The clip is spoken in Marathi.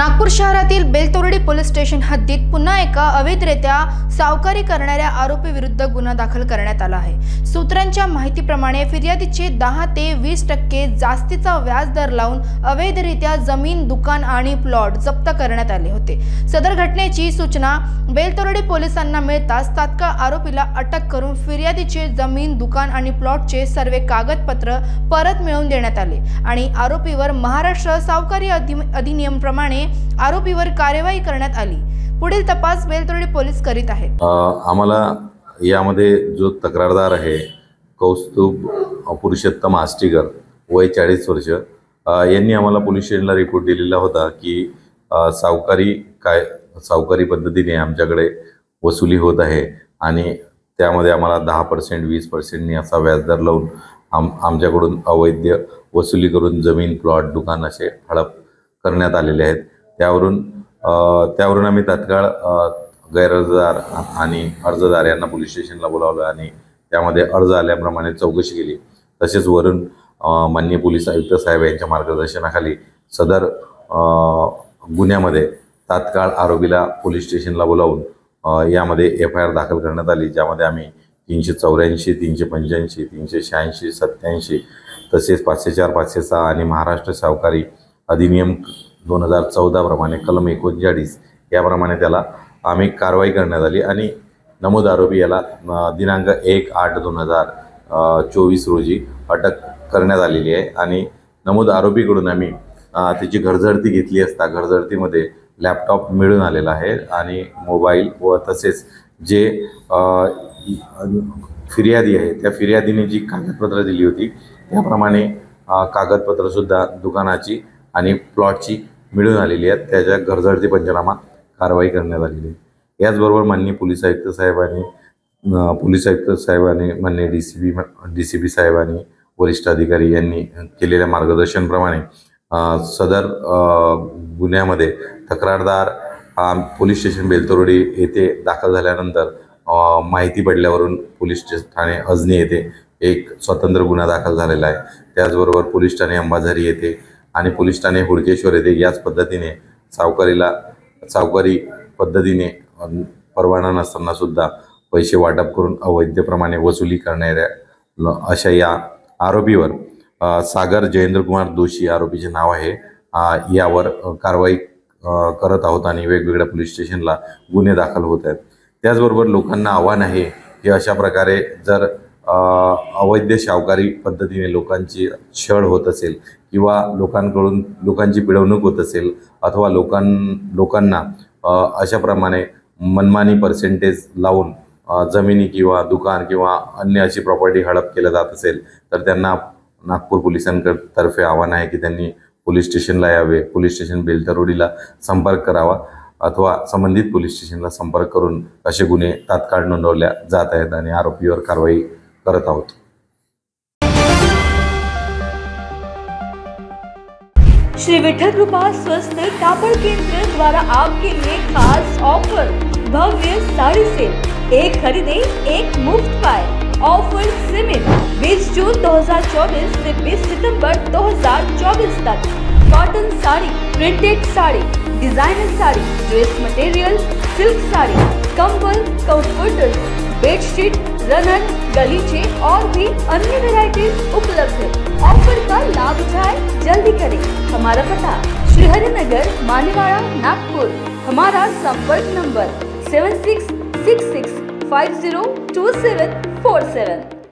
नागपूर शहरातील बेलतोरडी पोलीस स्टेशन हद्दीत पुन्हा एका अवैधरित्या सावकारी करणाऱ्या आरोपी विरुद्ध गुन्हा दाखल करण्यात आला आहे। सूत्रांच्या माहितीप्रमाणे फिर्यादीचे 10 ते 20% जास्तीचा व्याज दर लावून अवैधरित्या जमीन, दुकान आणि प्लॉट जप्त करण्यात आले होते। सदर घटनेची सूचना बेलतोरडी पोलिसांना मिळताच तात्काळ आरोपीला अटक करून फिर्यादीचे जमीन, दुकान आणि प्लॉटचे सर्व कागदपत्र परत मिळवून देण्यात आले आणि आरोपीवर महाराष्ट्र सावकारी अधिनियम प्रमाणे आरोपीवर कारवाई करण्यात आली। पुढील तपास बेलतोरडी पोलीस करीत आहेत। आम्हाला यामध्ये जो तक्रारदार आहे कौस्तुभ पुरुषोत्तम आष्टीकर वय 40 वर्ष यांनी आम्हाला पोलीस स्टेशनला रिपोर्ट दिलेला होता की सावकारी पद्धतीने आमच्याकडे वसुली होत आहे आणि त्यामध्ये आम्हाला 10% 20% असा व्याजदर लावून आमच्याकडून अवैध वसुली करून जमीन, प्लॉट, दुकान असे हडप करण्यात आलेले आहेत। त्यावरून आम्ही तात्काळ गैरअर्जदार आणि अर्जदार यांना पोलीस स्टेशनला बोलावलं आणि त्यामध्ये अर्ज आल्याप्रमाणे चौकशी केली। तसेच वरून माननीय पोलीस आयुक्त साहेब यांच्या मार्गदर्शनाखाली सदर गुन्ह्यामध्ये तात्काळ आरोपीला पोलीस स्टेशनला बोलावून यामध्ये FIR दाखल करण्यात आली, ज्यामध्ये आम्ही 384, 385, 386, 87 तसेच 504, 506 आणि महाराष्ट्र सावकारी अधिनियम 2014 प्रमाणे कलम 39 याप्रमाणे त्याला आम्ही कारवाई करण्यात आली आणि नमूद आरोपी याला दिनांक 1/8/2024 रोजी अटक करण्यात आलेली आहे आणि नमूद आरोपीकडून आम्ही त्याची घरझडती घेतली असता घरझडतीमध्ये लॅपटॉप मिळून आलेला आहे आणि मोबाईल व तसेच जे फिर्यादी आहे त्या फिर्यादीने जी कागदपत्र दिली होती त्याप्रमाणे कागदपत्रसुद्धा दुकानाची आणि प्लॉटची मिळून आलेली आहेत। त्याच्या घरझडती पंचनामा कारवाई करण्यात आलेली आहे। याचबरोबर माननीय पोलीस आयुक्त साहेबांनी माननीय DCP साहेबांनी वरिष्ठ अधिकारी यांनी केलेल्या मार्गदर्शनाप्रमाणे सदर गुन्ह्यामध्ये तक्रारदार पोलीस स्टेशन बेलतोरडी येथे दाखल झाल्यानंतर माहिती पडल्यावरून पोलीस ठाणे अजनी येथे एक स्वतंत्र गुन्हा दाखल झालेला आहे। त्याचबरोबर पोलीस ठाणे अंबाझरी येथे आणि पोलीस ठाणे हुडकेश्वर येथे याच पद्धतीने सावकारी पद्धतीने परवाना नसताना सुद्धा पैसे वाटप करून अवैधप्रमाणे वसुली करणाऱ्या अशा या आरोपीवर सागर जयेंद्रकुमार दोषी आरोपीचे नाव आहे यावर कारवाई करत आहोत आणि वेगवेगळ्या पोलीस स्टेशनला गुन्हे दाखल होत आहेत। त्याचबरोबर लोकांना आव्हान आहे की अशा प्रकारे जर अवैध सावकारी पद्धतीने लोकांची छळ होत असेल किंवा लोकांची पिळवणूक होत असेल अथवा लोकांना अशाप्रमाणे मनमानी पर्सेंटेज लावून जमिनी किंवा दुकान किंवा अन्य अशी प्रॉपर्टी हडप केलं जात असेल तर त्यांना नागपूर पोलिसांतर्फे आव्हान आहे की त्यांनी पोलीस स्टेशनला यावे, पोलीस स्टेशन बेलतोरडीला संपर्क करावा अथवा संबंधित पोलीस स्टेशनला संपर्क करून असे गुन्हे तात्काळ नोंदवल्या जात आहेत आणि आरोपीवर कारवाई करत आहोत। श्री विठल कृपा स्वस्थ कापड़ केंद्र द्वारा आपके लिए खास ऑफर भव्य साड़ी सेल, एक खरीदे एक मुफ्त पाए। ऑफर सीमित 20 जून 2024 से 20 सितंबर 2024 तक। Cotton sari, printed sari, designer sari, dress material, silk sari, कंबल, कंफर्टर्स, बेडशीट, रनन, गलीचे और भी अन्य वैरायटीज उपलब्ध है। ऑफर का लाभ उठाएं, जल्दी करें। हमारा पता श्री हरिनगर, मानेवाड़ा, नागपुर। हमारा संपर्क नंबर 7666502747।